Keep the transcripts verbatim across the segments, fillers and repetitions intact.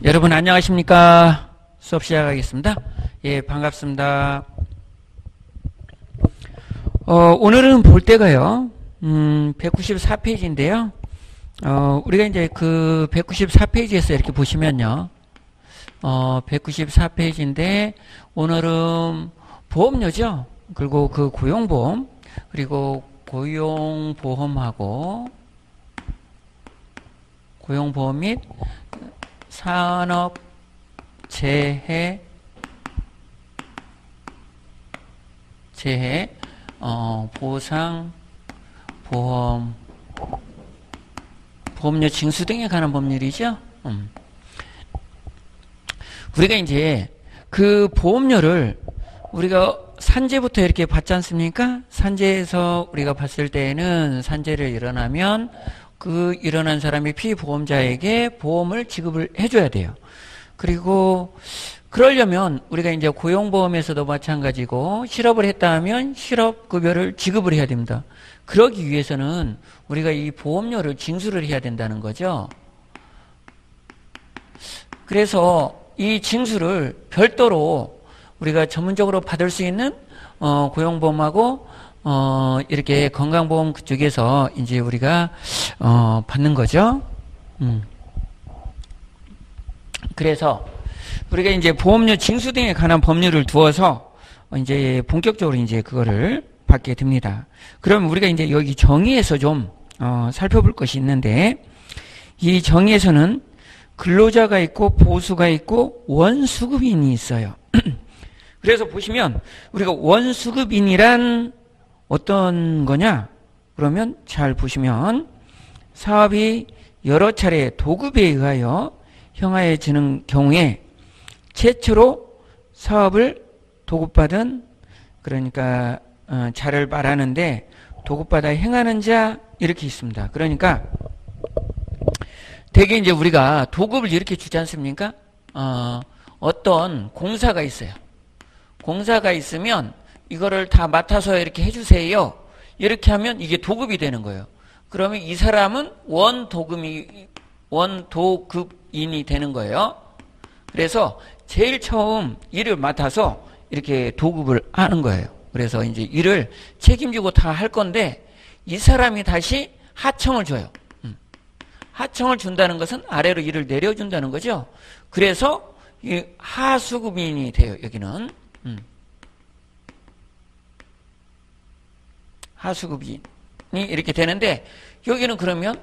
여러분 안녕하십니까? 수업 시작하겠습니다. 예, 반갑습니다. 어, 오늘은 볼 때가요, 음, 백구십사 페이지인데요. 어, 우리가 이제 그 백구십사 페이지에서 이렇게 보시면요. 어, 백구십사 페이지인데, 오늘은 보험료죠. 그리고 그 고용보험, 그리고 고용보험하고, 고용보험 및 산업재해, 재해, 어, 보상, 보험, 보험료 징수 등에 관한 법률이죠. 음. 우리가 이제 그 보험료를 우리가 산재부터 이렇게 받지 않습니까? 산재에서 우리가 봤을 때에는 산재를 일어나면 그 일어난 사람이 피보험자에게 보험을 지급을 해줘야 돼요. 그리고 그러려면 우리가 이제 고용보험에서도 마찬가지고 실업을 했다 하면 실업급여를 지급을 해야 됩니다. 그러기 위해서는 우리가 이 보험료를 징수를 해야 된다는 거죠. 그래서 이 징수를 별도로 우리가 전문적으로 받을 수 있는 어, 고용보험하고 어, 이렇게 건강보험 그쪽에서 이제 우리가 어, 받는 거죠. 음. 그래서 우리가 이제 보험료 징수 등에 관한 법률을 두어서 이제 본격적으로 이제 그거를 받게 됩니다. 그럼 우리가 이제 여기 정의에서 좀 어, 살펴볼 것이 있는데, 이 정의에서는 근로자가 있고 보수가 있고 원수급인이 있어요. 그래서 보시면 우리가 원수급인이란 어떤 거냐? 그러면 잘 보시면 사업이 여러 차례 도급에 의하여 형하해지는 경우에 최초로 사업을 도급받은, 그러니까 어, 자를 말하는데 도급받아 행하는 자 이렇게 있습니다. 그러니까 대개 이제 우리가 도급을 이렇게 주지 않습니까? 어, 어떤 공사가 있어요. 공사가 있으면 이거를 다 맡아서 이렇게 해주세요. 이렇게 하면 이게 도급이 되는 거예요. 그러면 이 사람은 원도급이, 원도급인이 되는 거예요. 그래서 제일 처음 일을 맡아서 이렇게 도급을 하는 거예요. 그래서 이제 일을 책임지고 다 할 건데 이 사람이 다시 하청을 줘요. 음. 하청을 준다는 것은 아래로 일을 내려준다는 거죠. 그래서 이 하수급인이 돼요. 여기는. 음. 하수급인이 이렇게 되는데, 여기는 그러면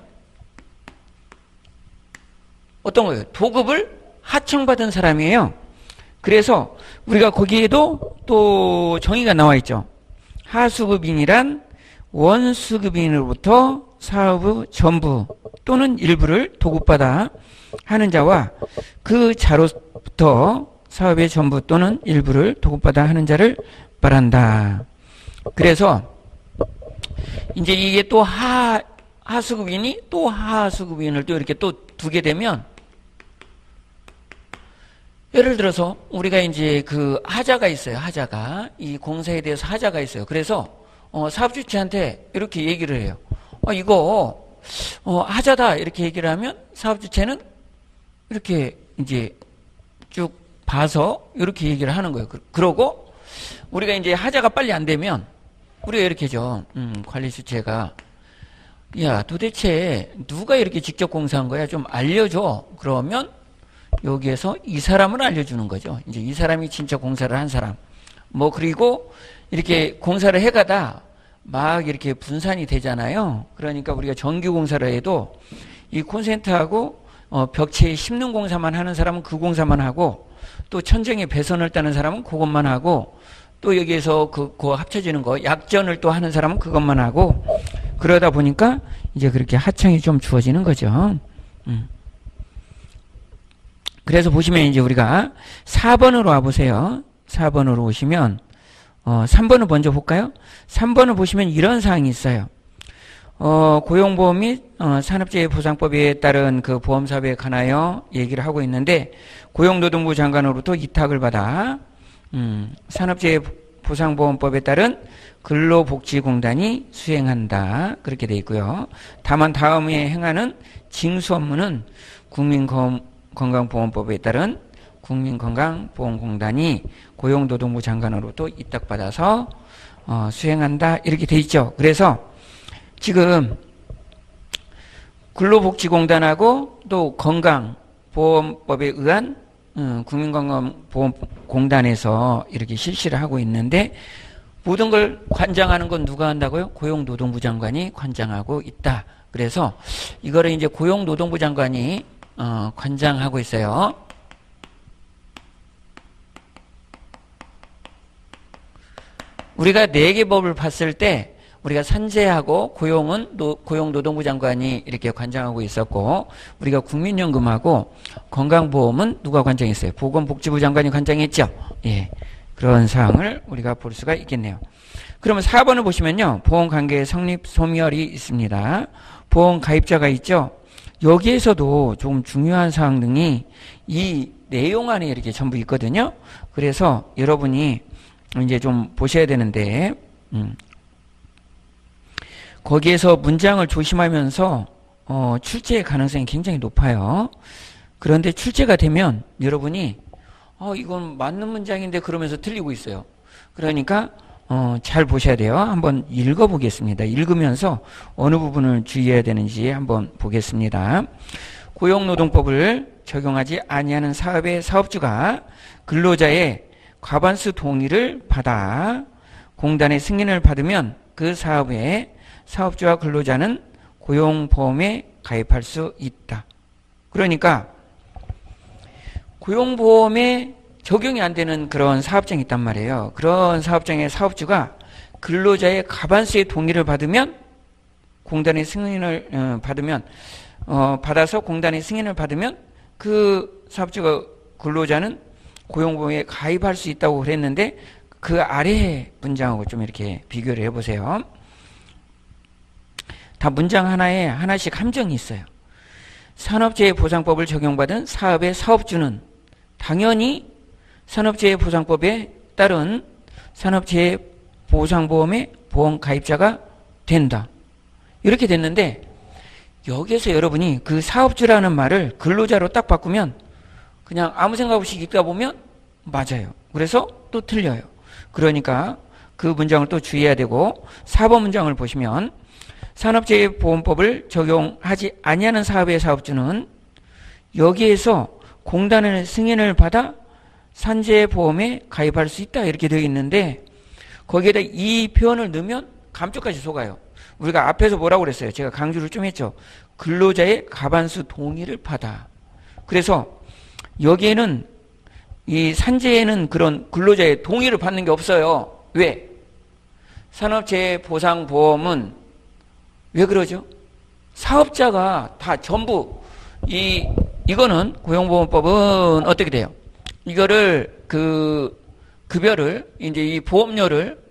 어떤 거예요? 도급을 하청받은 사람이에요. 그래서 우리가 거기에도 또 정의가 나와 있죠. 하수급인이란 원수급인으로부터 사업의 전부 또는 일부를 도급받아 하는 자와 그 자로부터 사업의 전부 또는 일부를 도급받아 하는 자를 말한다. 그래서 이제 이게 또 하, 하수급인이 또 하수급인을 또 이렇게 또 두게 되면, 예를 들어서 우리가 이제 그 하자가 있어요. 하자가. 이 공사에 대해서 하자가 있어요. 그래서 어, 사업주체한테 이렇게 얘기를 해요. 어, 이거 어, 하자다 이렇게 얘기를 하면 사업주체는 이렇게 이제 쭉 봐서 이렇게 얘기를 하는 거예요. 그, 그러고 우리가 이제 하자가 빨리 안 되면 우리가 이렇게 죠. 음, 관리주체가, 야, 도대체 누가 이렇게 직접 공사한 거야? 좀 알려줘. 그러면 여기에서 이 사람을 알려주는 거죠. 이제 이 사람이 진짜 공사를 한 사람. 뭐, 그리고 이렇게 공사를 해가다 막 이렇게 분산이 되잖아요. 그러니까 우리가 정규 공사를 해도 이 콘센트하고 어, 벽체에 심는 공사만 하는 사람은 그 공사만 하고, 또 천정에 배선을 따는 사람은 그것만 하고, 또 여기에서 그, 그 합쳐지는 거, 약전을 또 하는 사람은 그것만 하고, 그러다 보니까 이제 그렇게 하청이 좀 주어지는 거죠. 음. 그래서 보시면 이제 우리가 사 번으로 와보세요. 사 번으로 오시면, 어, 삼 번을 먼저 볼까요? 삼 번을 보시면 이런 사항이 있어요. 어, 고용보험 및 어, 산업재해보상법에 따른 그 보험사업에 관하여 얘기를 하고 있는데, 고용노동부 장관으로부터 위탁을 받아 음, 산업재해보상보험법에 따른 근로복지공단이 수행한다. 그렇게 돼 있고요. 다만 다음에 행하는 징수 업무는 국민건강 건강보험법에 따른 국민건강보험공단이 고용노동부 장관으로부터 위탁받아서 어, 수행한다 이렇게 돼 있죠. 그래서 지금 근로복지공단하고 또 건강보험법에 의한 음, 국민건강보험공단에서 이렇게 실시를 하고 있는데 모든 걸 관장하는 건 누가 한다고요? 고용노동부 장관이 관장하고 있다. 그래서 이거를 이제 고용노동부 장관이 어, 관장하고 있어요. 우리가 네 개 법을 봤을 때 우리가 산재하고 고용은 노, 고용노동부 장관이 이렇게 관장하고 있었고 우리가 국민연금하고 건강보험은 누가 관장했어요? 보건복지부 장관이 관장했죠. 예, 그런 사항을 우리가 볼 수가 있겠네요. 그러면 사 번을 보시면요. 보험관계 성립 소멸이 있습니다. 보험 가입자가 있죠. 여기에서도 좀 중요한 사항 등이 이 내용 안에 이렇게 전부 있거든요. 그래서 여러분이 이제 좀 보셔야 되는데 음. 거기에서 문장을 조심하면서 어, 출제의 가능성이 굉장히 높아요. 그런데 출제가 되면 여러분이 어, 이건 맞는 문장인데 그러면서 틀리고 있어요. 그러니까 어, 잘 보셔야 돼요. 한번 읽어보겠습니다. 읽으면서 어느 부분을 주의해야 되는지 한번 보겠습니다. 고용노동법을 적용하지 아니하는 사업의 사업주가 근로자의 과반수 동의를 받아 공단의 승인을 받으면 그 사업에 사업주와 근로자는 고용보험에 가입할 수 있다. 그러니까 고용보험에 적용이 안 되는 그런 사업장이 있단 말이에요. 그런 사업장의 사업주가 근로자의 과반수의 동의를 받으면 공단의 승인을 어, 받으면 어, 받아서 공단의 승인을 받으면 그 사업주가 근로자는 고용보험에 가입할 수 있다고 그랬는데 그 아래 문장하고 좀 이렇게 비교를 해보세요. 다 문장 하나에 하나씩 함정이 있어요. 산업재해보상법을 적용받은 사업의 사업주는 당연히 산업재해보상법에 따른 산업재해보상보험의 보험 가입자가 된다. 이렇게 됐는데 여기에서 여러분이 그 사업주라는 말을 근로자로 딱 바꾸면 그냥 아무 생각 없이 읽다 보면 맞아요. 그래서 또 틀려요. 그러니까 그 문장을 또 주의해야 되고 사 번 문장을 보시면 산업재해보험법을 적용하지 아니하는 사업의 사업주는 여기에서 공단의 승인을 받아 산재보험에 가입할 수 있다 이렇게 되어 있는데 거기에다 이 표현을 넣으면 감쪽까지 속아요. 우리가 앞에서 뭐라고 그랬어요? 제가 강조를 좀 했죠. 근로자의 과반수 동의를 받아. 그래서 여기에는 이 산재에는 그런 근로자의 동의를 받는 게 없어요. 왜? 산업재해보상보험은 왜 그러죠? 사업자가 다 전부 이 이거는 고용보험법은 어떻게 돼요? 이거를 그 급여를 이제 이 보험료를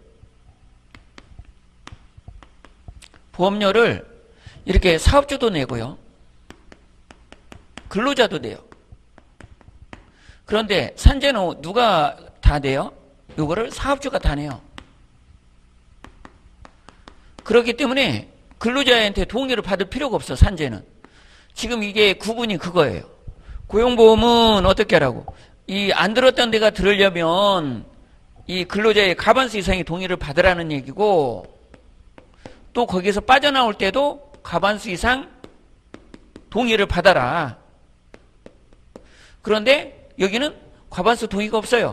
보험료를 이렇게 사업주도 내고요. 근로자도 내요. 그런데 산재는 누가 다 내요? 이거를 사업주가 다 내요. 그렇기 때문에 근로자한테 동의를 받을 필요가 없어. 산재는. 지금 이게 구분이 그거예요. 고용보험은 어떻게 하라고? 이 안 들었던 데가 들으려면 이 근로자의 과반수 이상의 동의를 받으라는 얘기고 또 거기서 빠져나올 때도 과반수 이상 동의를 받아라. 그런데 여기는 과반수 동의가 없어요.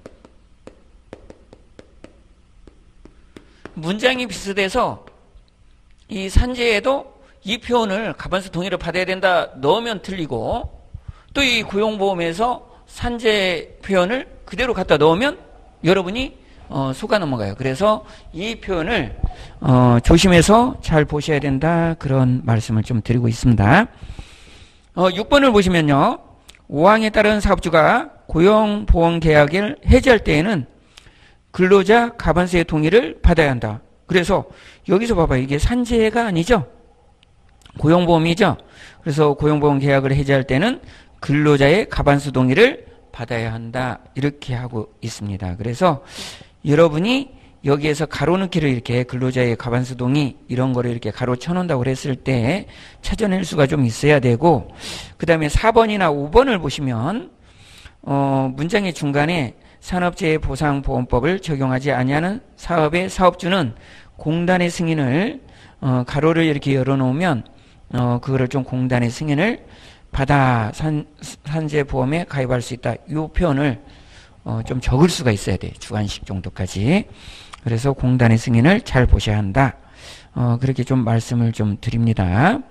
문장이 비슷해서 이 산재에도 이 표현을 과반수 동의를 받아야 된다 넣으면 틀리고 또 이 고용보험에서 산재 표현을 그대로 갖다 넣으면 여러분이 어, 속아 넘어가요. 그래서 이 표현을 어, 조심해서 잘 보셔야 된다 그런 말씀을 좀 드리고 있습니다. 어, 육 번을 보시면요. 오 항에 따른 사업주가 고용보험계약을 해지할 때에는 근로자 과반수의 동의를 받아야 한다. 그래서 여기서 봐봐요. 이게 산재가 아니죠. 고용보험이죠. 그래서 고용보험 계약을 해지할 때는 근로자의 과반수 동의를 받아야 한다. 이렇게 하고 있습니다. 그래서 여러분이 여기에서 가로넣기를 이렇게 근로자의 과반수동의 이런 거를 이렇게 가로 쳐놓는다고 그랬을 때 찾아낼 수가 좀 있어야 되고, 그 다음에 사 번이나 오 번을 보시면 어, 문장의 중간에 산업재해보상보험법을 적용하지 아니하는 사업의 사업주는 공단의 승인을 어, 가로를 이렇게 열어놓으면 어, 그거를 좀 공단의 승인을 받아 산, 산재보험에 가입할 수 있다. 이 표현을 어, 좀 적을 수가 있어야 돼. 주관식 정도까지. 그래서 공단의 승인을 잘 보셔야 한다. 어, 그렇게 좀 말씀을 좀 드립니다.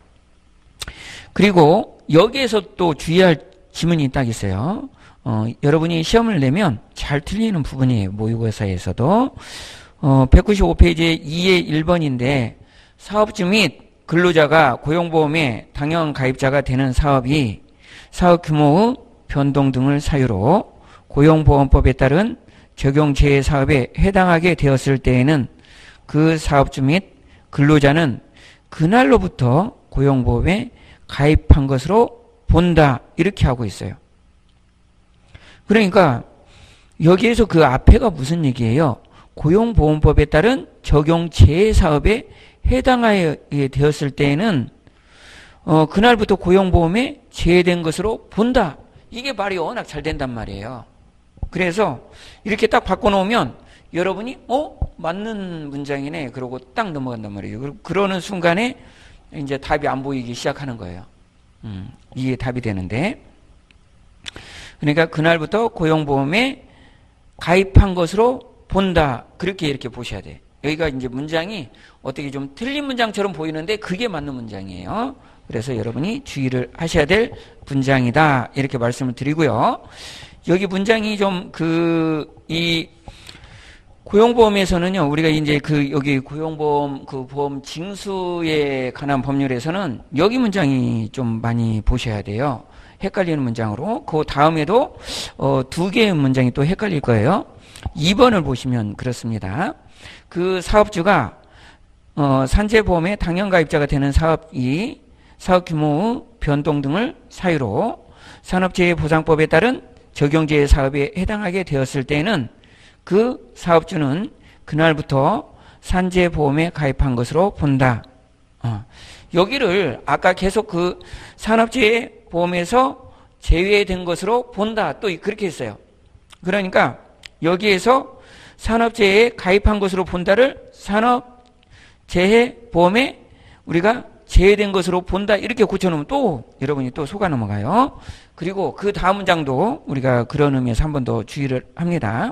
그리고 여기에서 또 주의할 지문이 딱 있어요. 어, 여러분이 시험을 내면 잘 틀리는 부분이에요. 모의고사에서도. 어, 백구십오 페이지에 이의 일 번인데 사업주 및 근로자가 고용보험에 당연 가입자가 되는 사업이 사업 규모의 변동 등을 사유로 고용보험법에 따른 적용재해 사업에 해당하게 되었을 때에는 그 사업주 및 근로자는 그날로부터 고용보험에 가입한 것으로 본다. 이렇게 하고 있어요. 그러니까 여기에서 그 앞에가 무슨 얘기예요? 고용보험법에 따른 적용재해 사업에 해당하게 되었을 때에는 어, 그날부터 고용보험에 제외된 것으로 본다. 이게 말이 워낙 잘 된단 말이에요. 그래서 이렇게 딱 바꿔놓으면 여러분이 어? 맞는 문장이네. 그러고 딱 넘어간단 말이에요. 그러는 순간에 이제 답이 안 보이기 시작하는 거예요. 음, 이게 답이 되는데, 그러니까 그날부터 고용보험에 가입한 것으로 본다. 그렇게 이렇게 보셔야 돼. 여기가 이제 문장이 어떻게 좀 틀린 문장처럼 보이는데 그게 맞는 문장이에요. 그래서 여러분이 주의를 하셔야 될 문장이다. 이렇게 말씀을 드리고요. 여기 문장이 좀 그 이 고용보험에서는요, 우리가 이제 그 여기 고용보험 그 보험 징수에 관한 법률에서는 여기 문장이 좀 많이 보셔야 돼요. 헷갈리는 문장으로. 그 다음에도 어, 두 개의 문장이 또 헷갈릴 거예요. 이 번을 보시면 그렇습니다. 그 사업주가 어, 산재보험에 당연가입자가 되는 사업이 사업 규모의 변동 등을 사유로 산업재해보상법에 따른 적용재해 사업에 해당하게 되었을 때는 그 사업주는 그날부터 산재보험에 가입한 것으로 본다. 어. 여기를 아까 계속 그 산업재해보험에서 제외된 것으로 본다. 또 그렇게 했어요. 그러니까 여기에서 산업재해에 가입한 것으로 본다를 산업재해보험에 우리가 제외된 것으로 본다. 이렇게 고쳐놓으면 또 여러분이 또 속아 넘어가요. 그리고 그 다음 문장도 우리가 그런 의미에서 한 번 더 주의를 합니다.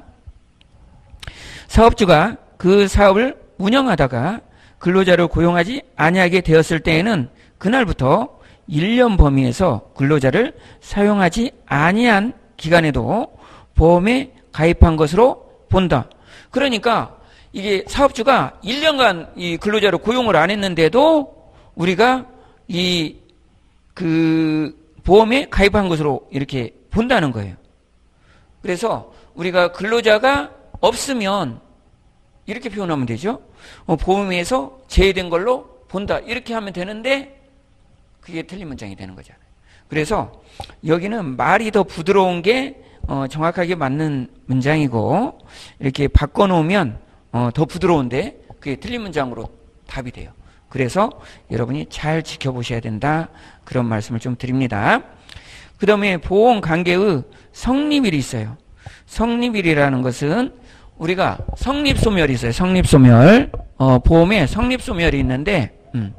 사업주가 그 사업을 운영하다가 근로자를 고용하지 아니하게 되었을 때에는 그날부터 일 년 범위에서 근로자를 사용하지 아니한 기간에도 보험에 가입한 것으로 본다. 그러니까 이게 사업주가 일 년간 이 근로자를 고용을 안 했는데도 우리가 이 그 보험에 가입한 것으로 이렇게 본다는 거예요. 그래서 우리가 근로자가 없으면 이렇게 표현하면 되죠. 어, 보험에서 제외된 걸로 본다. 이렇게 하면 되는데 그게 틀린 문장이 되는 거잖아요. 그래서 여기는 말이 더 부드러운 게 어, 정확하게 맞는 문장이고 이렇게 바꿔놓으면 어, 더 부드러운데 그게 틀린 문장으로 답이 돼요. 그래서 여러분이 잘 지켜보셔야 된다. 그런 말씀을 좀 드립니다. 그 다음에 보험관계의 성립일이 있어요. 성립일이라는 것은 우리가 성립소멸이 있어요. 성립소멸. 어, 보험에 성립소멸이 있는데 음.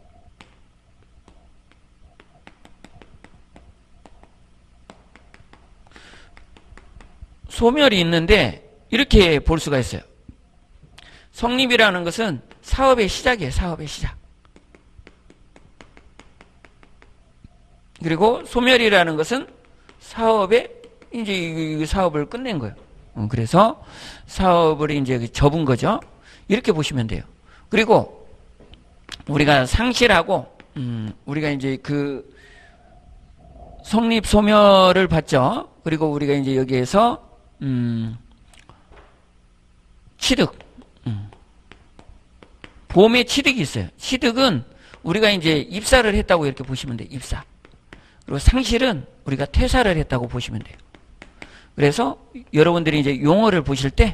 소멸이 있는데 이렇게 볼 수가 있어요. 성립이라는 것은 사업의 시작이에요. 사업의 시작. 그리고 소멸이라는 것은 사업의 이제 이 사업을 끝낸 거예요. 그래서 사업을 이제 접은 거죠. 이렇게 보시면 돼요. 그리고 우리가 상실하고 음, 우리가 이제 그 성립 소멸을 봤죠. 그리고 우리가 이제 여기에서 음, 취득. 음. 보험에 취득이 있어요. 취득은 우리가 이제 입사를 했다고 이렇게 보시면 돼요. 입사. 그리고 상실은 우리가 퇴사를 했다고 보시면 돼요. 그래서 여러분들이 이제 용어를 보실 때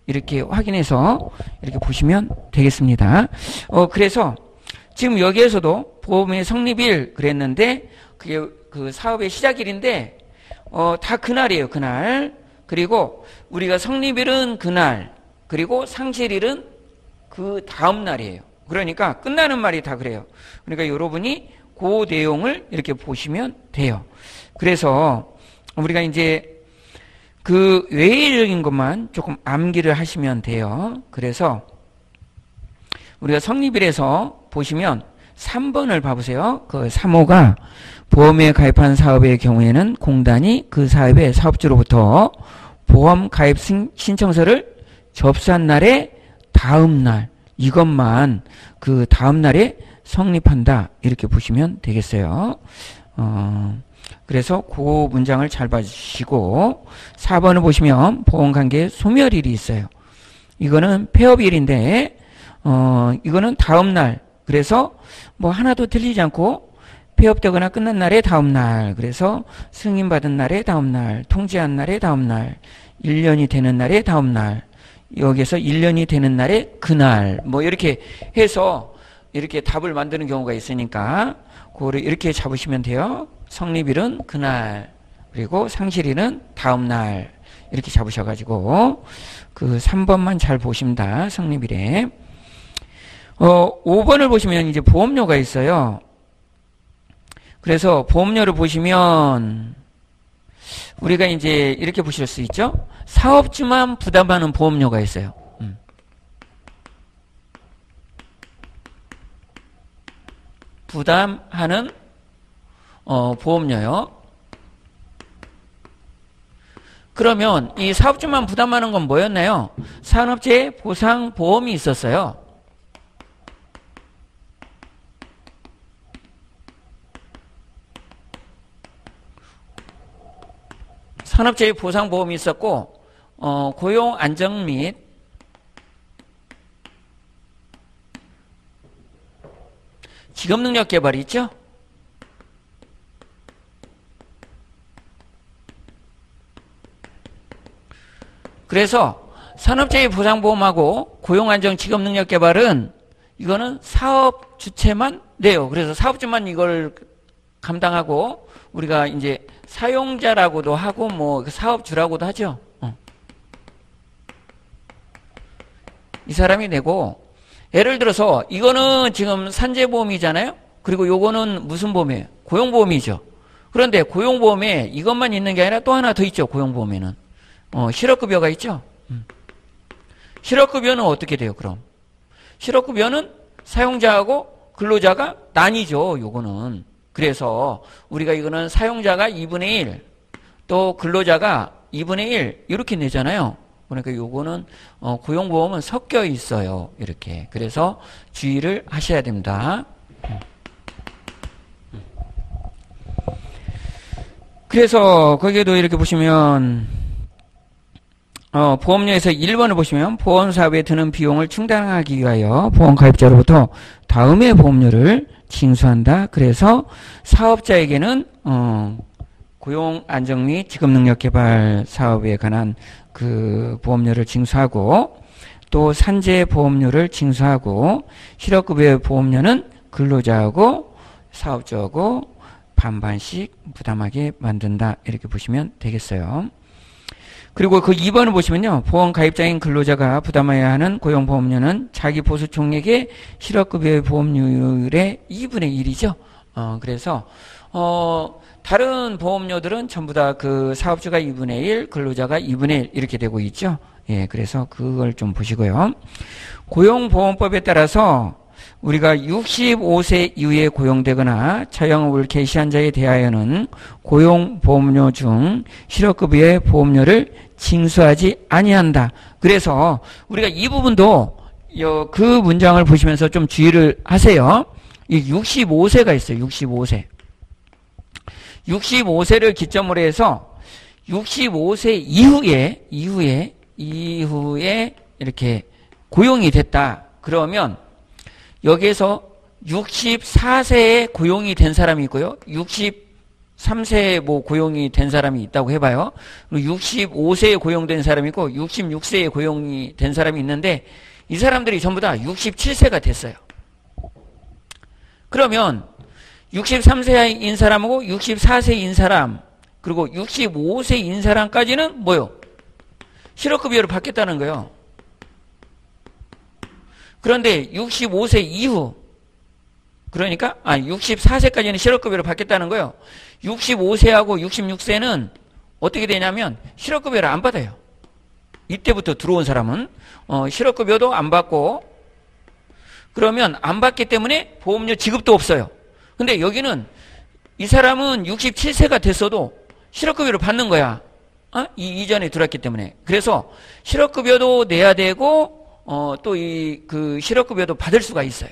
이렇게 확인해서 이렇게 보시면 되겠습니다. 어, 그래서 지금 여기에서도 보험의 성립일 그랬는데 그게 그 사업의 시작일인데 어, 다 그날이에요. 그날. 그리고 우리가 성립일은 그날. 그리고 상실일은 그 다음 날이에요. 그러니까 끝나는 말이 다 그래요. 그러니까 여러분이 그 내용을 이렇게 보시면 돼요. 그래서 우리가 이제 그 외의적인 것만 조금 암기를 하시면 돼요. 그래서 우리가 성립일에서 보시면 삼 번을 봐보세요. 그 삼 호가 보험에 가입한 사업의 경우에는 공단이 그 사업의 사업주로부터 보험 가입 신청서를 접수한 날의 다음 날, 이것만 그 다음 날에 성립한다. 이렇게 보시면 되겠어요. 어, 그래서 그 문장을 잘 봐주시고 사 번을 보시면 보험관계 소멸일이 있어요. 이거는 폐업일인데 어, 이거는 다음 날. 그래서 뭐 하나도 틀리지 않고 폐업되거나 끝난 날의 다음 날. 그래서 승인받은 날의 다음 날, 통지한 날의 다음 날, 일 년이 되는 날의 다음 날. 여기서 일 년이 되는 날의 그날. 뭐 이렇게 해서 이렇게 답을 만드는 경우가 있으니까 그거를 이렇게 잡으시면 돼요. 성립일은 그날, 그리고 상실일은 다음 날. 이렇게 잡으셔가지고 그 삼 번만 잘 보십니다. 성립일에. 어, 오 번을 보시면 이제 보험료가 있어요. 그래서 보험료를 보시면 우리가 이제 이렇게 보실 수 있죠. 사업주만 부담하는 보험료가 있어요. 음. 부담하는 어, 보험료요. 그러면 이 사업주만 부담하는 건 뭐였나요? 산업재해 보상보험이 있었어요. 산업재해 보상보험이 있었고 어, 고용 안정 및 직업능력 개발이 있죠. 그래서 산업재해 보상보험하고 고용안정 직업능력 개발은 이거는 사업 주체만 내요. 그래서 사업주만 이걸 감당하고 우리가 이제 사용자라고도 하고 뭐 사업주라고도 하죠. 어. 이 사람이 내고 예를 들어서 이거는 지금 산재보험이잖아요. 그리고 요거는 무슨 보험이에요? 고용보험이죠. 그런데 고용보험에 이것만 있는 게 아니라 또 하나 더 있죠. 고용보험에는 어, 실업급여가 있죠. 음. 실업급여는 어떻게 돼요? 그럼 실업급여는 사용자하고 근로자가 나뉘죠. 요거는. 그래서 우리가 이거는 사용자가 이분의 일, 또 근로자가 이분의 일 이렇게 내잖아요. 그러니까 요거는 어, 고용보험은 섞여 있어요. 이렇게. 그래서 주의를 하셔야 됩니다. 그래서 거기에도 이렇게 보시면 어, 보험료에서 일 번을 보시면 보험사업에 드는 비용을 충당하기 위하여 보험가입자로부터 다음의 보험료를 징수한다. 그래서 사업자에게는 어, 고용안정 및 직업능력개발 사업에 관한 그 보험료를 징수하고 또 산재 보험료를 징수하고 실업급여 보험료는 근로자하고 사업주하고 반반씩 부담하게 만든다. 이렇게 보시면 되겠어요. 그리고 그 이 번을 보시면요. 보험가입자인 근로자가 부담해야 하는 고용보험료는 자기 보수 총액의 실업급여의 보험료율의 이분의 일이죠. 어, 그래서, 어, 다른 보험료들은 전부 다 그 사업주가 이분의 일, 근로자가 이분의 일 이렇게 되고 있죠. 예, 그래서 그걸 좀 보시고요. 고용보험법에 따라서 우리가 육십오 세 이후에 고용되거나 자영업을 개시한 자에 대하여는 고용보험료 중 실업급여의 보험료를 징수하지 아니한다. 그래서 우리가 이 부분도 그 문장을 보시면서 좀 주의를 하세요. 이 육십오 세가 있어요. 육십오 세. 육십오 세를 기점으로 해서 육십오 세 이후에 이후에 이후에 이렇게 고용이 됐다. 그러면 여기에서 육십사 세에 고용이 된 사람이 있고요. 육십사 육십삼 세에 뭐 고용이 된 사람이 있다고 해봐요. 그리고 육십오 세에 고용된 사람이 있고 육십육 세에 고용이 된 사람이 있는데 이 사람들이 전부 다 육십칠 세가 됐어요. 그러면 육십삼 세인 사람하고 육십사 세인 사람 그리고 육십오 세인 사람까지는 뭐요? 실업급여를 받겠다는 거예요. 그런데 육십오 세 이후 그러니까 아니 육십사 세까지는 실업급여를 받겠다는 거예요. 육십오 세하고 육십육 세는 어떻게 되냐면 실업급여를 안 받아요. 이때부터 들어온 사람은 어, 실업급여도 안 받고 그러면 안 받기 때문에 보험료 지급도 없어요. 근데 여기는 이 사람은 육십칠 세가 됐어도 실업급여를 받는 거야. 어? 이 이전에 들어왔기 때문에. 그래서 실업급여도 내야 되고 어, 또 이 그 실업급여도 받을 수가 있어요.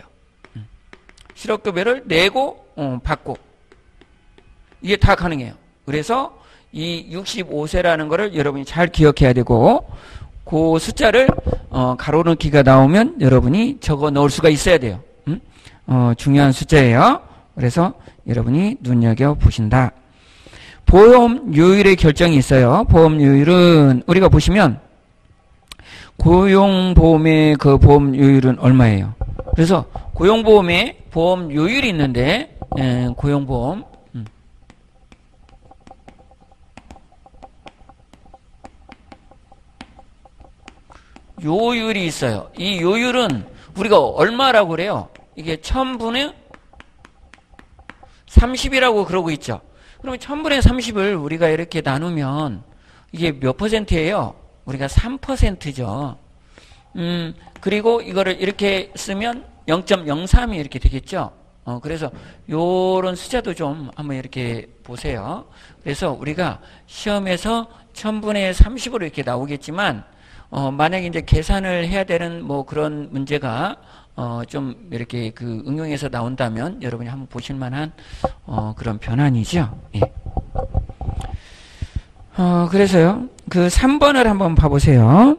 실업급여를 내고 어, 받고 이게 다 가능해요. 그래서 이 육십오 세라는 거를 여러분이 잘 기억해야 되고 그 숫자를 어, 가로넣기가 나오면 여러분이 적어 넣을 수가 있어야 돼요. 음? 어, 중요한 숫자예요. 그래서 여러분이 눈여겨보신다. 보험료율의 결정이 있어요. 보험료율은 우리가 보시면 고용보험의 그 보험료율은 얼마예요? 그래서 고용보험에 보험료율이 있는데 에, 고용보험 음. 요율이 있어요. 이 요율은 우리가 얼마라고 그래요? 이게 천분의 삼십이라고 그러고 있죠. 그러면 천분의 삼십을 우리가 이렇게 나누면 이게 몇 퍼센트예요? 우리가 삼 퍼센트죠. 음, 그리고 이거를 이렇게 쓰면 영 점 영삼이 이렇게 되겠죠. 어, 그래서 요런 숫자도 좀 한번 이렇게 보세요. 그래서 우리가 시험에서 천분의 삼십으로 이렇게 나오겠지만 어, 만약에 이제 계산을 해야 되는 뭐 그런 문제가 어, 좀 이렇게 그 응용해서 나온다면 여러분이 한번 보실 만한 어, 그런 변환이죠. 예. 어, 그래서요. 그 삼 번을 한번 봐보세요.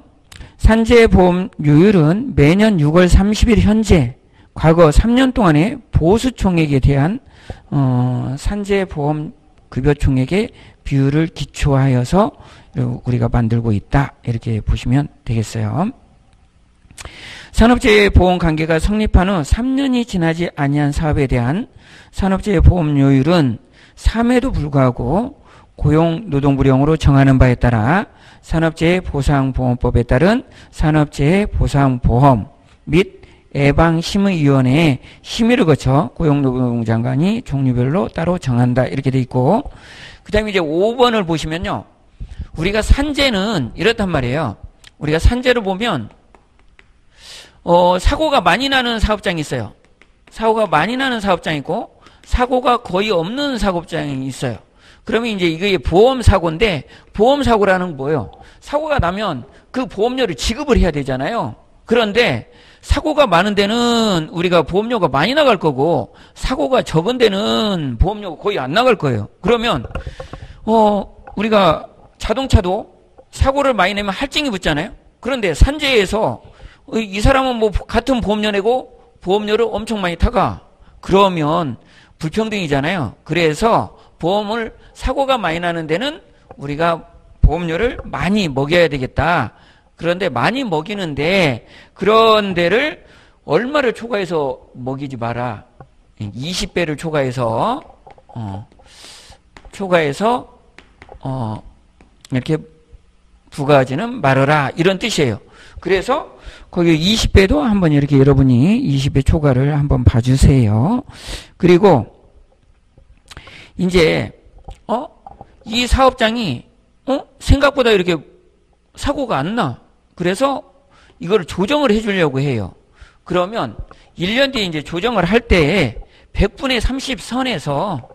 산재보험료율은 매년 유월 삼십일 현재 과거 삼 년 동안의 보수총액에 대한 어, 산재보험급여총액의 비율을 기초하여서 우리가 만들고 있다. 이렇게 보시면 되겠어요. 산업재해보험관계가 성립한 후 삼 년이 지나지 아니한 사업에 대한 산업재해보험료율은 삼 회도 불구하고 고용노동부령으로 정하는 바에 따라 산업재해보상보험법에 따른 산업재해보상보험 및 예방심의위원회의 심의를 거쳐 고용노동부 장관이 종류별로 따로 정한다. 이렇게 돼 있고 그 다음에 이제 오 번을 보시면요. 우리가 산재는 이렇단 말이에요. 우리가 산재를 보면 어, 사고가 많이 나는 사업장이 있어요. 사고가 많이 나는 사업장이 있고 사고가 거의 없는 사업장이 있어요. 그러면 이제 이게 보험사고인데 보험사고라는 건 뭐예요? 사고가 나면 그 보험료를 지급을 해야 되잖아요. 그런데 사고가 많은 데는 우리가 보험료가 많이 나갈 거고 사고가 적은 데는 보험료가 거의 안 나갈 거예요. 그러면 어, 우리가 자동차도 사고를 많이 내면 할증이 붙잖아요. 그런데 산재에서 이 사람은 뭐 같은 보험료 내고 보험료를 엄청 많이 타가. 그러면 불평등이잖아요. 그래서 보험을 사고가 많이 나는 데는 우리가 보험료를 많이 먹여야 되겠다. 그런데 많이 먹이는데 그런 데를 얼마를 초과해서 먹이지 마라. 이십 배를 초과해서 어, 초과해서 어, 이렇게 부과하지는 말아라. 이런 뜻이에요. 그래서 거기 이십 배도 한번 이렇게 여러분이 이십 배 초과를 한번 봐주세요. 그리고 이제 어? 이 사업장이 어? 생각보다 이렇게 사고가 안 나. 그래서 이걸 조정을 해주려고 해요. 그러면 일 년 뒤에 이제 조정을 할 때 백분의 삼십 선에서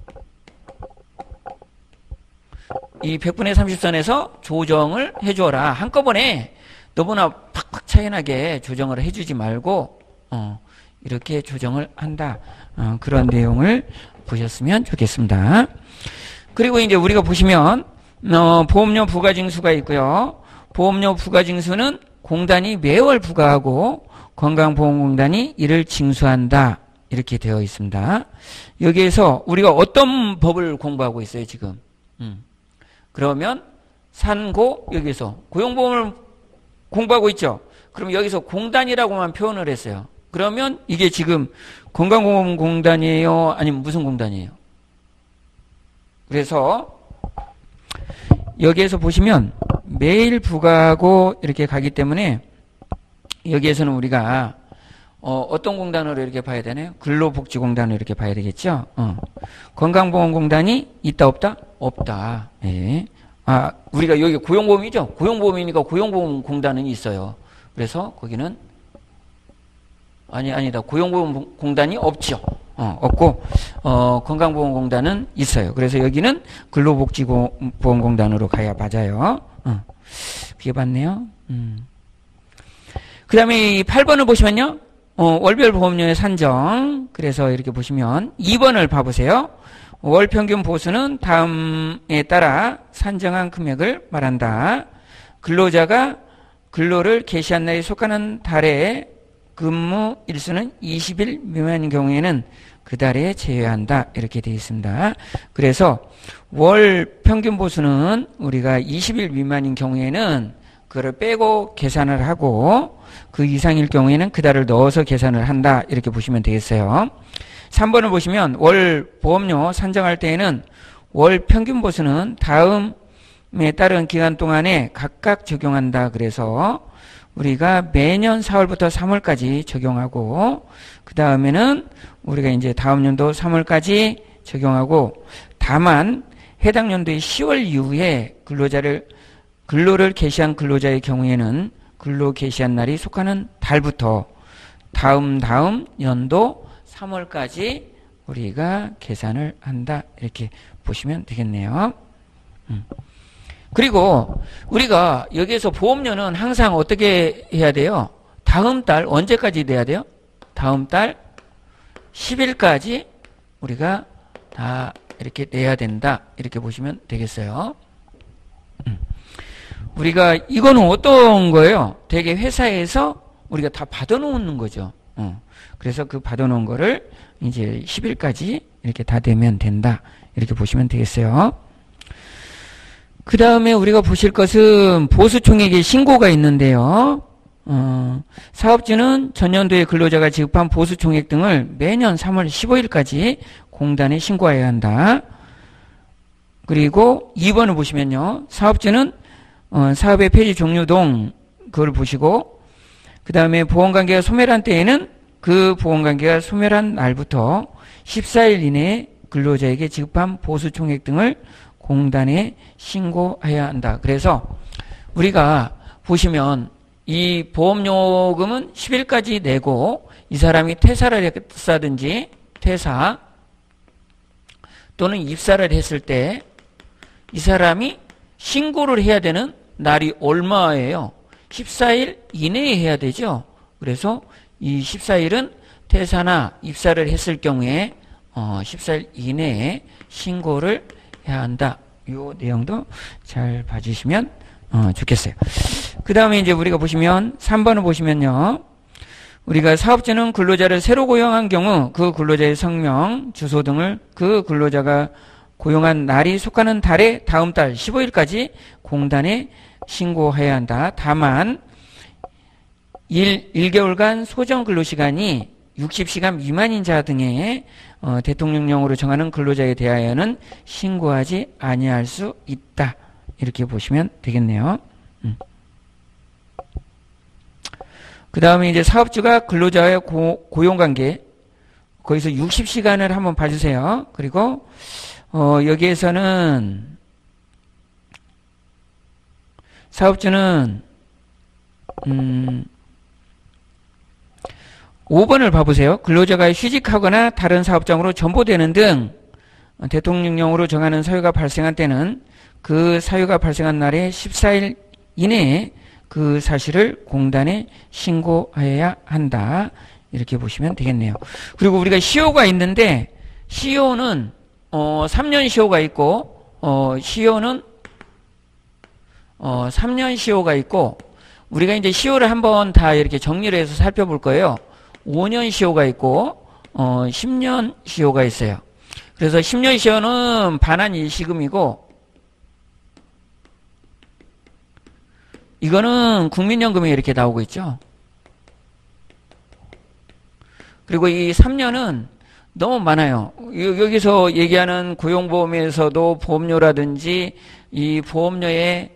이 백분의 삼십 선에서 조정을 해줘라. 한꺼번에 너무나 팍팍 차이나게 조정을 해주지 말고 어, 이렇게 조정을 한다. 어, 그런 내용을 보셨으면 좋겠습니다. 그리고 이제 우리가 보시면 어, 보험료 부과징수가 있고요. 보험료 부과징수는 공단이 매월 부과하고 건강보험공단이 이를 징수한다. 이렇게 되어 있습니다. 여기에서 우리가 어떤 법을 공부하고 있어요, 지금? 음. 그러면 산고, 여기서 고용보험을 공부하고 있죠. 그럼 여기서 공단이라고만 표현을 했어요. 그러면 이게 지금 건강보험공단이에요? 아니면 무슨 공단이에요? 그래서 여기에서 보시면 매일 부가하고 이렇게 가기 때문에 여기에서는 우리가 어, 어떤 공단으로 이렇게 봐야 되나요? 근로복지공단으로 이렇게 봐야 되겠죠? 어. 건강보험공단이 있다 없다? 없다. 예. 아, 우리가 여기 고용보험이죠? 고용보험이니까 고용보험공단은 있어요. 그래서 거기는 아니 아니다. 고용보험공단이 없죠. 어, 없고 어, 건강보험공단은 있어요. 그래서 여기는 근로복지보험공단으로 가야 맞아요. 어. 그게 맞네요. 음. 그 다음에 이 팔 번을 보시면요. 어, 월별 보험료의 산정. 그래서 이렇게 보시면 이 번을 봐보세요. 월 평균 보수는 다음에 따라 산정한 금액을 말한다. 근로자가 근로를 개시한 날이 속하는 달에 근무 일수는 이십 일 미만인 경우에는 그 달에 제외한다. 이렇게 되어 있습니다. 그래서 월 평균 보수는 우리가 이십 일 미만인 경우에는 그걸 빼고 계산을 하고 그 이상일 경우에는 그 달을 넣어서 계산을 한다. 이렇게 보시면 되겠어요. 삼 번을 보시면 월 보험료 산정할 때에는 월 평균 보수는 다음에 따른 기간 동안에 각각 적용한다. 그래서 우리가 매년 사월부터 삼월까지 적용하고 그 다음에는 우리가 이제 다음 연도 삼월까지 적용하고 다만 해당 연도의 시월 이후에 근로자를 근로를 개시한 근로자의 경우에는 근로 개시한 날이 속하는 달부터 다음 다음 연도 삼월까지 우리가 계산을 한다. 이렇게 보시면 되겠네요. 음. 그리고 우리가 여기에서 보험료는 항상 어떻게 해야 돼요? 다음 달 언제까지 내야 돼요? 다음 달 십 일까지 우리가 다 이렇게 내야 된다. 이렇게 보시면 되겠어요. 음. 우리가 이거는 어떤 거예요? 되게 회사에서 우리가 다 받아놓는 거죠. 어. 그래서 그 받아놓은 거를 이제 십 일까지 이렇게 다 되면 된다. 이렇게 보시면 되겠어요. 그 다음에 우리가 보실 것은 보수총액의 신고가 있는데요. 어, 사업주는 전년도에 근로자가 지급한 보수총액 등을 매년 삼월 십오일까지 공단에 신고해야 한다. 그리고 이 번을 보시면요. 사업주는 어, 사업의 폐지 종료동 그걸 보시고 그 다음에 보험관계가 소멸한 때에는 그 보험관계가 소멸한 날부터 십사일 이내에 근로자에게 지급한 보수총액 등을 공단에 신고해야 한다. 그래서 우리가 보시면 이 보험요금은 십 일까지 내고 이 사람이 퇴사를 했다든지 퇴사 또는 입사를 했을 때 이 사람이 신고를 해야 되는 날이 얼마예요? 십사일 이내에 해야 되죠. 그래서 이 십사일은 퇴사나 입사를 했을 경우에 어 십사일 이내에 신고를 해야 한다. 이 내용도 잘 봐주시면 어 좋겠어요. 그 다음에 이제 우리가 보시면 삼 번을 보시면요. 우리가 사업주는 근로자를 새로 고용한 경우 그 근로자의 성명, 주소 등을 그 근로자가 고용한 날이 속하는 달에 다음 달 십오일까지 공단에 신고해야 한다. 다만 일, 일 개월간 소정 근로시간이 육십 시간 미만인 자 등의 어, 대통령령으로 정하는 근로자에 대하여는 신고하지 아니할 수 있다. 이렇게 보시면 되겠네요. 음. 그 다음에 이제 사업주가 근로자의 고, 고용관계 거기서 육십 시간을 한번 봐주세요. 그리고 어, 여기에서는 사업주는 음, 오 번을 봐보세요. 근로자가 휴직하거나 다른 사업장으로 전보되는 등 대통령령으로 정하는 사유가 발생한 때는 그 사유가 발생한 날에 십사일 이내에 그 사실을 공단에 신고해야 한다. 이렇게 보시면 되겠네요. 그리고 우리가 시효가 있는데 시효는 어, 삼 년 시효가 있고 어, 시효는 어, 삼 년 시효가 있고 우리가 이제 시효를 한번 다 이렇게 정리를 해서 살펴볼 거예요. 오 년 시효가 있고 어, 십 년 시효가 있어요. 그래서 십 년 시효는 반환 일시금이고, 이거는 국민연금에 이렇게 나오고 있죠. 그리고 이 삼 년은 너무 많아요. 여기서 얘기하는 고용보험에서도 보험료라든지 이 보험료의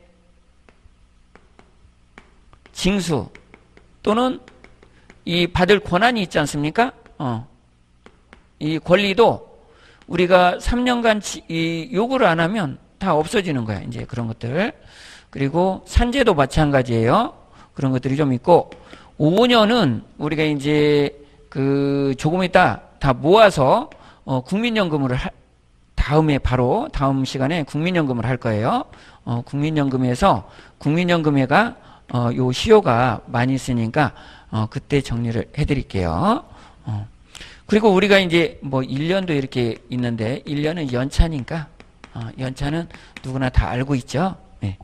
징수 또는 이 받을 권한이 있지 않습니까? 어. 이 권리도 우리가 삼 년간 이 요구를 안 하면 다 없어지는 거야. 이제 그런 것들. 그리고 산재도 마찬가지예요. 그런 것들이 좀 있고, 오 년은 우리가 이제 그 조금 이따 다 모아서 어 국민연금을 하, 다음에 바로 다음 시간에 국민연금을 할 거예요. 어 국민연금에서 국민연금회가 어 요 시효가 많이 있으니까 어 그때 정리를 해 드릴게요. 어 그리고 우리가 이제 뭐 일 년도 이렇게 있는데 일 년은 연차니까 어 연차는 누구나 다 알고 있죠. 네.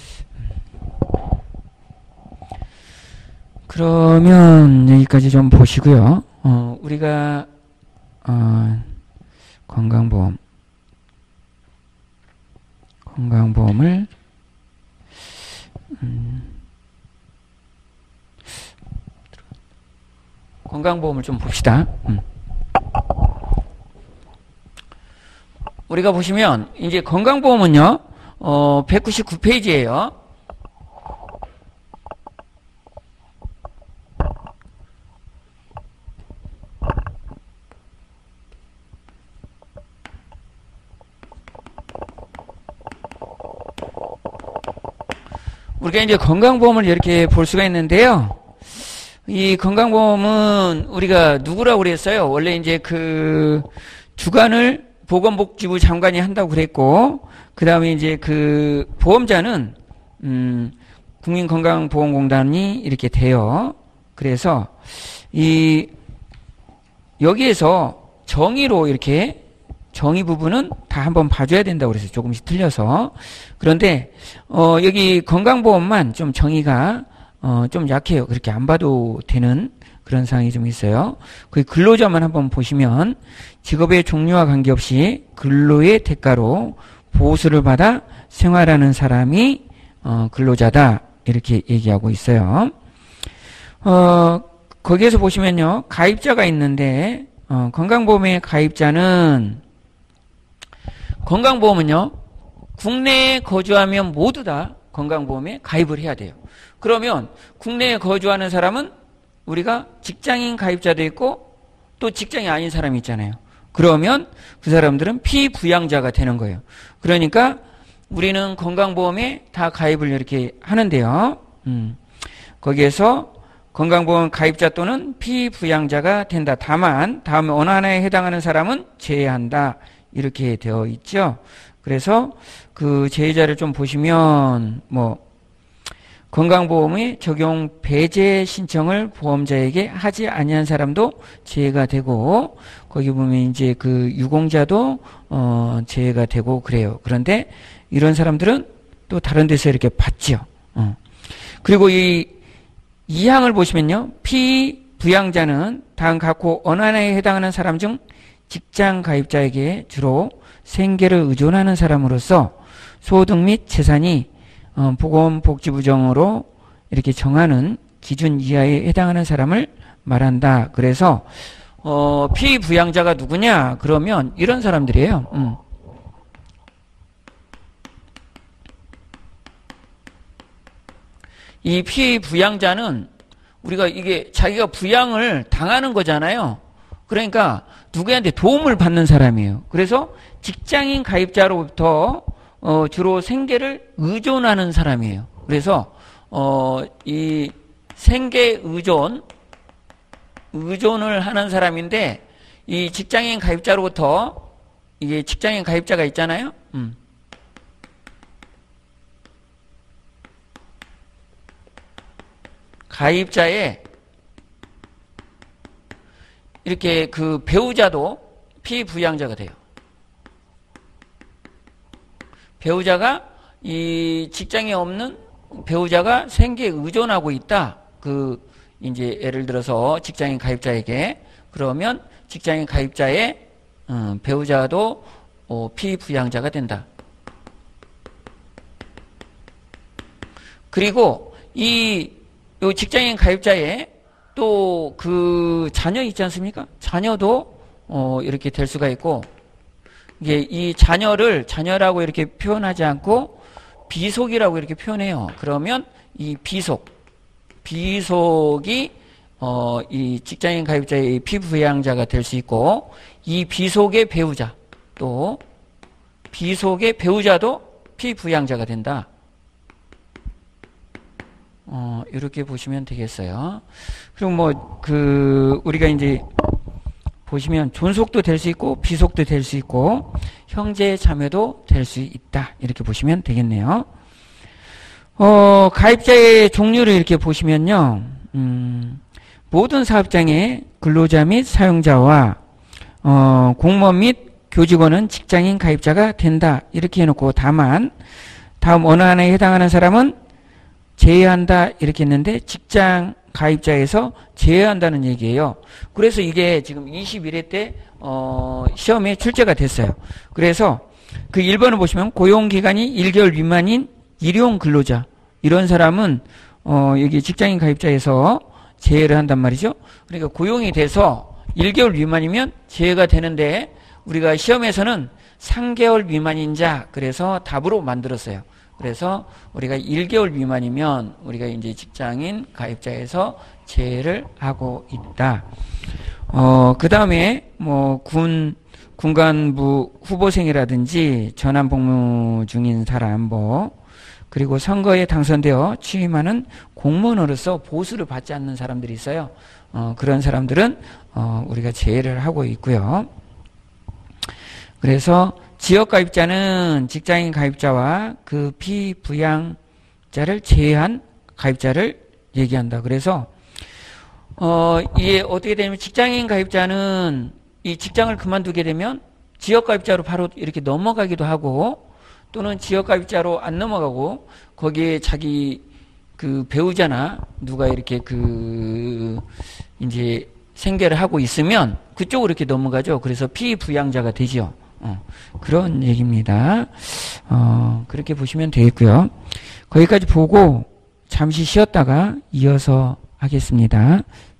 그러면 여기까지 좀 보시고요. 어, 우리가 어, 건강보험 건강보험을 음, 건강보험을 좀 봅시다. 음. 우리가 보시면 이제 건강보험은요, 어, 백구십구 페이지예요. 우리가 이제 건강보험을 이렇게 볼 수가 있는데요. 이 건강보험은 우리가 누구라고 그랬어요? 원래 이제 그 주관을 보건복지부 장관이 한다고 그랬고, 그 다음에 이제 그 보험자는, 음, 국민건강보험공단이 이렇게 돼요. 그래서 이, 여기에서 정의로 이렇게 정의 부분은 다 한번 봐줘야 된다고 그래서 조금씩 틀려서. 그런데, 어, 여기 건강보험만 좀 정의가, 어, 좀 약해요. 그렇게 안 봐도 되는 그런 상황이 좀 있어요. 그 근로자만 한번 보시면 직업의 종류와 관계없이 근로의 대가로 보수를 받아 생활하는 사람이, 어, 근로자다. 이렇게 얘기하고 있어요. 어, 거기에서 보시면요. 가입자가 있는데, 어, 건강보험의 가입자는 건강보험은요, 국내에 거주하면 모두 다 건강보험에 가입을 해야 돼요. 그러면 국내에 거주하는 사람은 우리가 직장인 가입자도 있고 또 직장이 아닌 사람이 있잖아요. 그러면 그 사람들은 피부양자가 되는 거예요. 그러니까 우리는 건강보험에 다 가입을 이렇게 하는데요. 음, 거기에서 건강보험 가입자 또는 피부양자가 된다. 다만 다음 어느 하나에 해당하는 사람은 제외한다. 이렇게 되어 있죠. 그래서 그 제외자를 좀 보시면 뭐 건강보험의 적용 배제 신청을 보험자에게 하지 아니한 사람도 제외가 되고, 거기 보면 이제 그 유공자도 어 제외가 되고 그래요. 그런데 이런 사람들은 또 다른 데서 이렇게 받죠. 어. 그리고 이 이 항을 보시면요, 피부양자는 다음 각호 어느 하나에 해당하는 사람 중 직장 가입자에게 주로 생계를 의존하는 사람으로서 소득 및 재산이 어, 보건복지부정으로 이렇게 정하는 기준 이하에 해당하는 사람을 말한다. 그래서 어, 피부양자가 누구냐? 그러면 이런 사람들이에요. 음. 이 피부양자는 우리가 이게 자기가 부양을 당하는 거잖아요. 그러니까 누구한테 도움을 받는 사람이에요. 그래서 직장인 가입자로부터 어, 주로 생계를 의존하는 사람이에요. 그래서 어, 이 생계 의존 의존을 하는 사람인데, 이 직장인 가입자로부터 이게 직장인 가입자가 있잖아요. 음. 가입자의 이렇게 그 배우자도 피부양자가 돼요. 배우자가 이 직장에 없는 배우자가 생계에 의존하고 있다. 그 이제 예를 들어서 직장인 가입자에게, 그러면 직장인 가입자의 음, 배우자도 어, 피부양자가 된다. 그리고 이 요 직장인 가입자의 또 그 자녀 있지 않습니까? 자녀도 어, 이렇게 될 수가 있고, 이게 이 자녀를 자녀라고 이렇게 표현하지 않고 비속이라고 이렇게 표현해요. 그러면 이 비속, 비속이 어, 이 직장인 가입자의 피부양자가 될 수 있고, 이 비속의 배우자, 또 비속의 배우자도 피부양자가 된다. 어, 이렇게 보시면 되겠어요. 그리고 뭐, 그, 우리가 이제 보시면 존속도 될 수 있고, 비속도 될 수 있고, 형제 자매도 될 수 있다. 이렇게 보시면 되겠네요. 어, 가입자의 종류를 이렇게 보시면요, 음, 모든 사업장의 근로자 및 사용자와, 어, 공무원 및 교직원은 직장인 가입자가 된다. 이렇게 해놓고, 다만, 다음 어느 하나에 해당하는 사람은 제외한다 이렇게 했는데 직장 가입자에서 제외한다는 얘기예요. 그래서 이게 지금 이십일 회 때 어, 시험에 출제가 됐어요. 그래서 그 일 번을 보시면 고용기간이 일 개월 미만인 일용 근로자, 이런 사람은 어, 여기 직장인 가입자에서 제외를 한단 말이죠. 그러니까 고용이 돼서 일 개월 미만이면 제외가 되는데, 우리가 시험에서는 삼 개월 미만인 자, 그래서 답으로 만들었어요. 그래서 우리가 일 개월 미만이면 우리가 이제 직장인 가입자에서 제외를 하고 있다. 어, 그 다음에 뭐 군, 군간부 후보생이라든지 전환 복무 중인 사람, 뭐, 그리고 선거에 당선되어 취임하는 공무원으로서 보수를 받지 않는 사람들이 있어요. 어, 그런 사람들은 어, 우리가 제외를 하고 있고요. 그래서 지역 가입자는 직장인 가입자와 그 피부양자를 제외한 가입자를 얘기한다. 그래서 어 이게 어떻게 되냐면, 직장인 가입자는 이 직장을 그만두게 되면 지역 가입자로 바로 이렇게 넘어가기도 하고, 또는 지역 가입자로 안 넘어가고 거기에 자기 그 배우자나 누가 이렇게 그 이제 생계를 하고 있으면 그쪽으로 이렇게 넘어가죠. 그래서 피부양자가 되죠. 어, 그런 얘기입니다. 어, 그렇게 보시면 되겠고요. 거기까지 보고 잠시 쉬었다가 이어서 하겠습니다.